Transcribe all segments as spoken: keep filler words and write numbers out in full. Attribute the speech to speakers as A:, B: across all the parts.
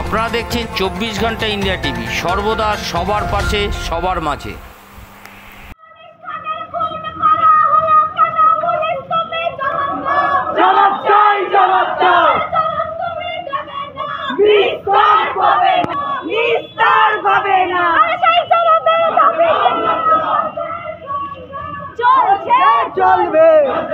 A: আপনারা দেখছেন চব্বিশ ঘন্টা ইন্ডিয়া টিভি, সর্বদা সবার পাশে, সবার মাঝে।
B: চলবে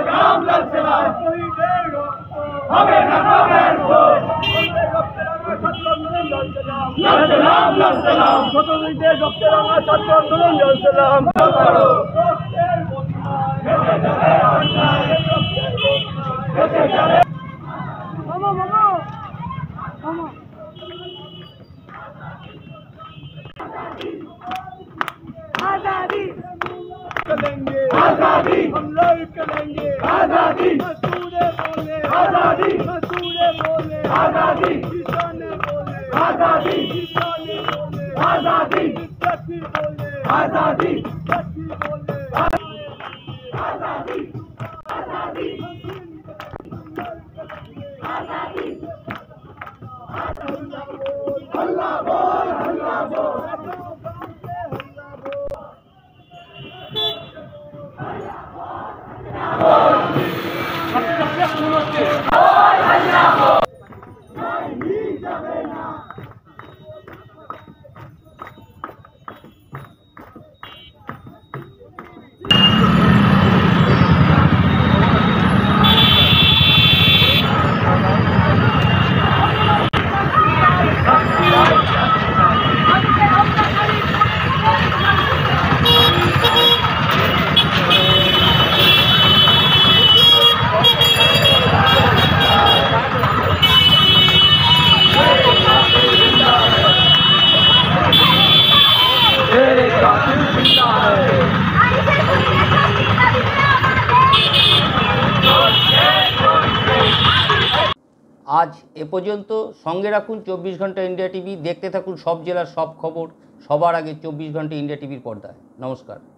B: आजादी करेंगे, आजादी हम लोग करेंगे, आजादी मजदूर बोले, आजादी मजदूर बोले, आजादी किसान बोले, आजादी किसान बोले, आजादी विद्यार्थी बोले, आजादी विद्यार्थी बोले, आजादी आजादी आजादी हल्ला बोल हल्ला बोल
A: আজ এ পর্যন্ত। সঙ্গে রাখুন চব্বিশ ঘন্টা ইন্ডিয়া টিভি, দেখতে থাকুন সব জেলার সব খবর সবার আগে চব্বিশ ঘন্টা ইন্ডিয়া টিভির পর্দায়। নমস্কার।